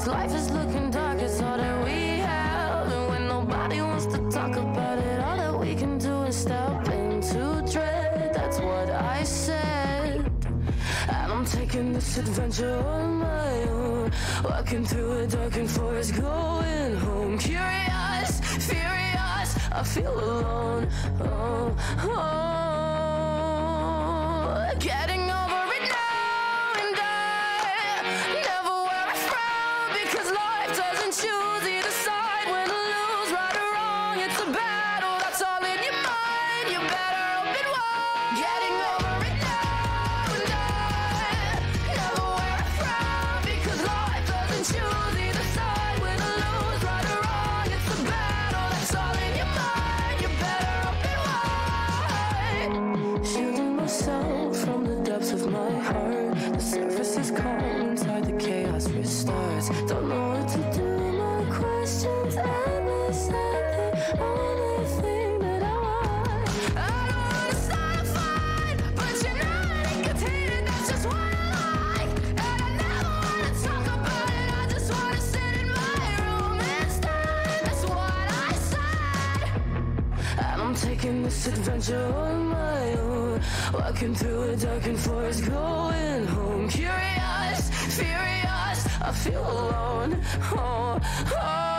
life is looking dark, it's all that we have. And when nobody wants to talk about it, all that we can do is step into dread. That's what I said. And I'm taking this adventure on my own, walking through a darkened forest, going home. Curious, furious, I feel alone. Oh, oh. Getting over it now, and I never wear a frown, because life doesn't choose either side. Win or lose, right or wrong, it's a battle that's all in your mind. You better open wide. Getting over it now, and I never wear a frown, because life doesn't choose either side. Win or lose, right or wrong, it's a battle that's all in your mind. You better open wide. Shielding myself from the depths of my heart. The surface is calm, inside the chaos restarts. Don't know what to do, my questions endless, and the only thing that I want. I don't wanna start a fight, but you're not inconvenient, that's just what I like. And I never wanna talk about it, I just wanna sit in my room instead. That's what I said. And I'm taking this adventure on my own, walking through a darkened forest, going home. Curious, furious, I feel alone. Oh, oh.